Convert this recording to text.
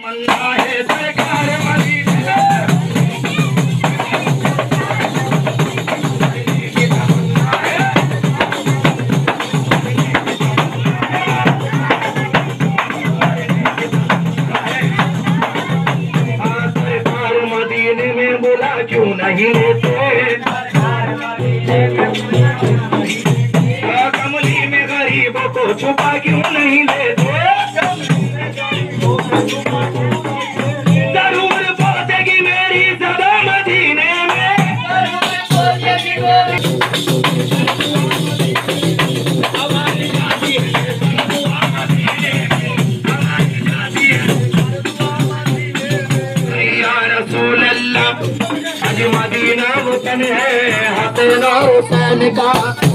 तमन्ना है सरकार मदीने में। बोला क्यों नहीं लेते, कमली में गरीबों को छुपा क्यों नहीं लेते। जरूर पहुंचेगी मेरी सदा मदीने में। या रसूल अल्लाह, आज मदीना वतन है, हसन हुसैन का।